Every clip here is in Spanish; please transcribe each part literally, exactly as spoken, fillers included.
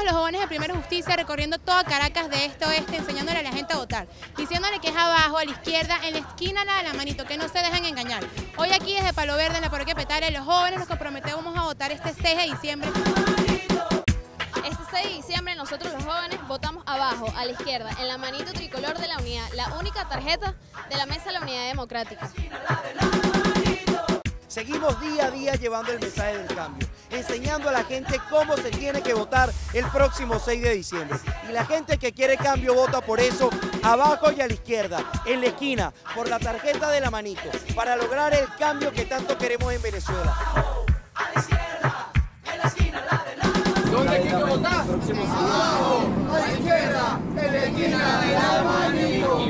todos los jóvenes de Primero Justicia recorriendo toda Caracas de este a oeste, enseñándole a la gente a votar, diciéndole que es abajo, a la izquierda, en la esquina, la de la manito, que no se dejan engañar. Hoy aquí desde Palo Verde, en la parroquia Petare, los jóvenes nos comprometemos a votar este seis de diciembre. Este seis de diciembre nosotros los jóvenes votamos abajo, a la izquierda, en la manito tricolor de la unidad, la única tarjeta de la Mesa de la Unidad Democrática. Seguimos día a día llevando el mensaje del cambio, enseñando a la gente cómo se tiene que votar el próximo seis de diciembre. Y la gente que quiere cambio vota por eso, abajo y a la izquierda, en la esquina, por la tarjeta de la manito, para lograr el cambio que tanto queremos en Venezuela. ¿Dónde hay que votar? Abajo, a la izquierda, en la esquina de la manito.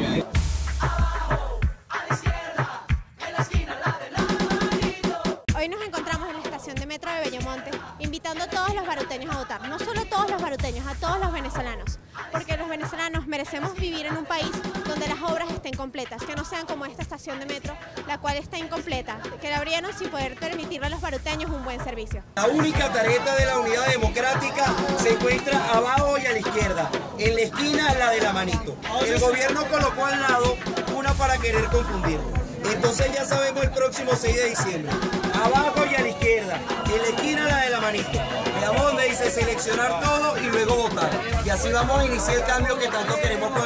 Hoy nos encontramos en la estación de metro de Bellomonte, invitando a todos los baruteños a votar. No solo todos los baruteños, a todos los venezolanos. Porque los venezolanos merecemos vivir en un país donde las obras estén completas, que no sean como esta estación de metro, la cual está incompleta, que la abrieron sin poder permitirle a los baruteños un buen servicio. La única tarjeta de la Unidad Democrática se encuentra abajo y a la izquierda, en la esquina la de la manito. El gobierno colocó al lado una para querer confundir. Entonces ya sabemos el próximo seis de diciembre. Abajo y a la izquierda, en la esquina la de la manito. Y a donde dice seleccionar todo y luego votar. Y así vamos a iniciar el cambio que tanto queremos.